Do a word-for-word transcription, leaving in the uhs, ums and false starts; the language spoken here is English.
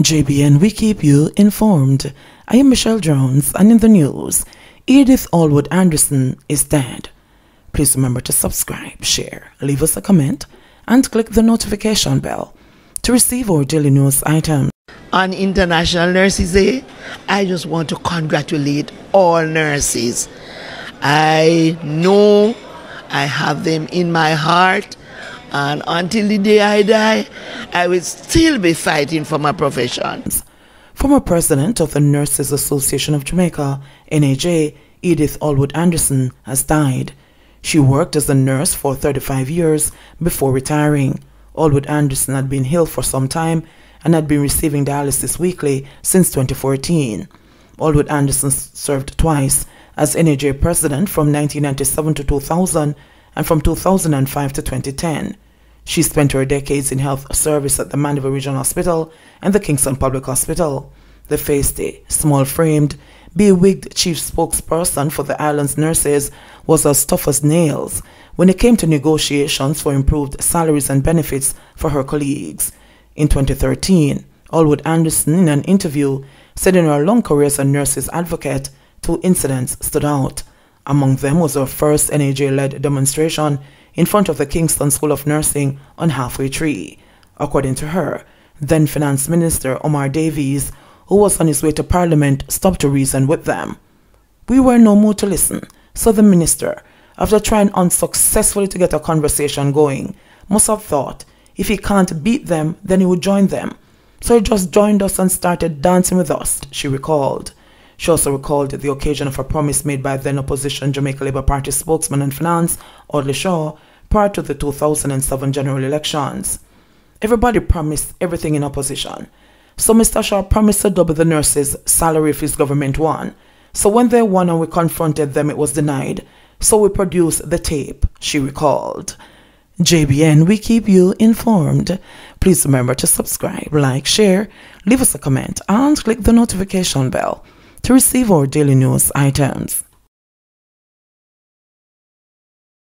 J B N, we keep you informed. I am Michelle Jones, and in the news, Edith Allwood-Anderson is dead. Please remember to subscribe, share, leave us a comment, and click the notification bell to receive our daily news items. On International Nurses Day, I just want to congratulate all nurses. I know I have them in my heart, and until the day I die, I will still be fighting for my profession. Former president of the Nurses Association of Jamaica, N A J, Edith Allwood-Anderson, has died. She worked as a nurse for thirty-five years before retiring. Allwood-Anderson had been ill for some time and had been receiving dialysis weekly since twenty fourteen. Allwood-Anderson served twice as N A J president from nineteen ninety-seven to two thousand and from two thousand five to twenty ten. She spent her decades in health service at the Mandeville Regional Hospital and the Kingston Public Hospital. The feisty, small-framed, bewigged chief spokesperson for the island's nurses was as tough as nails when it came to negotiations for improved salaries and benefits for her colleagues. In twenty thirteen, Allwood-Anderson, in an interview, said in her long career as a nurses advocate, two incidents stood out. Among them was her first N A J-led demonstration in front of the Kingston School of Nursing on Halfway Tree. According to her, then Finance Minister Omar Davies, who was on his way to Parliament, stopped to reason with them. We were no more to listen, so the minister, after trying unsuccessfully to get a conversation going, must have thought if he can't beat them, then he would join them. So he just joined us and started dancing with us, she recalled. She also recalled the occasion of a promise made by then opposition Jamaica Labour Party spokesman and finance, Audley Shaw, prior to the two thousand seven general elections. Everybody promised everything in opposition. So Mister Shaw promised to double the nurses' salary if his government won. So when they won and we confronted them, it was denied. So we produced the tape, she recalled. J B N, we keep you informed. Please remember to subscribe, like, share, leave us a comment, and click the notification bell to receive our daily news items.